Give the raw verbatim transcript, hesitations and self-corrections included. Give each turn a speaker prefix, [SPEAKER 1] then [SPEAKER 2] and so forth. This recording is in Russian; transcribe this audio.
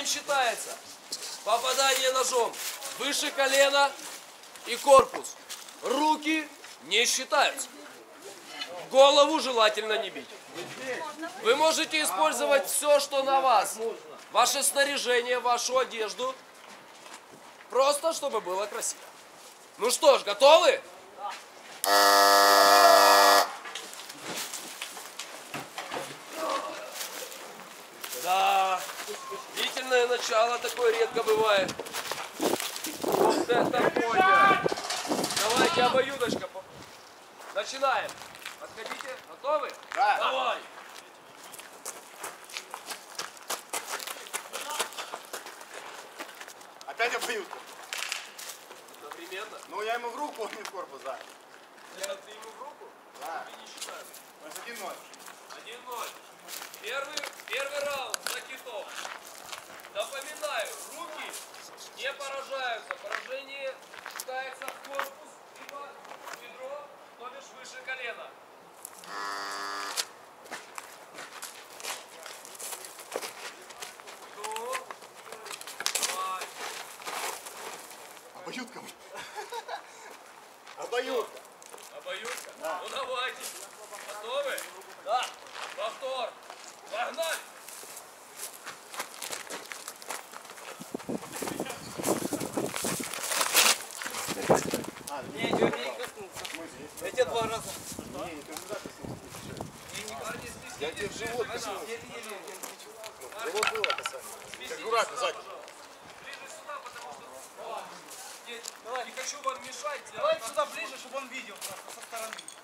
[SPEAKER 1] считается. Попадание ножом выше колена и корпус. Руки не считаются. Голову желательно не бить. Вы можете использовать все, что на вас. Ваше снаряжение, вашу одежду. Просто, чтобы было красиво. Ну что ж, готовы? Да, длительное начало такое редко бывает. Вот это понял. Давайте обоюдочка. Начинаем. Подходите. Готовы?
[SPEAKER 2] Да.
[SPEAKER 1] Давай.
[SPEAKER 2] Опять обоюдка.
[SPEAKER 1] Одновременно.
[SPEAKER 2] Ну я ему в руку, он мне в корпус, да.
[SPEAKER 1] Это ты ему в руку?
[SPEAKER 2] Да.
[SPEAKER 1] Руки не считаю.
[SPEAKER 2] То есть один ноль.
[SPEAKER 1] один ноль. Первый, первый раунд за китов. Напоминаю, руки не поражаются. Поражение считается в корпус, либо в бедро, то бишь выше колена. Ну, давай.
[SPEAKER 2] Обоюдка. Обоюдка.
[SPEAKER 1] Обоюдка?
[SPEAKER 2] Да.
[SPEAKER 1] Ну давайте. Готовы? Да. Повтор. Погнали.
[SPEAKER 2] А,
[SPEAKER 3] Не, не умей коснуться. Я тебя два раза.
[SPEAKER 2] Не, не, ты туда коснулся.
[SPEAKER 1] Парни, свистите.
[SPEAKER 2] Я тебе в живот коснулся.
[SPEAKER 3] Еле-еле.
[SPEAKER 2] Живот было касание.
[SPEAKER 1] Свистите
[SPEAKER 2] Так аккуратно,
[SPEAKER 1] сюда,
[SPEAKER 2] сзади.
[SPEAKER 1] пожалуйста. Ближе сюда, потому что... Нет,
[SPEAKER 3] Давай.
[SPEAKER 1] не хочу вам мешать.
[SPEAKER 3] Давай сюда ближе, чтобы он видел просто со стороны.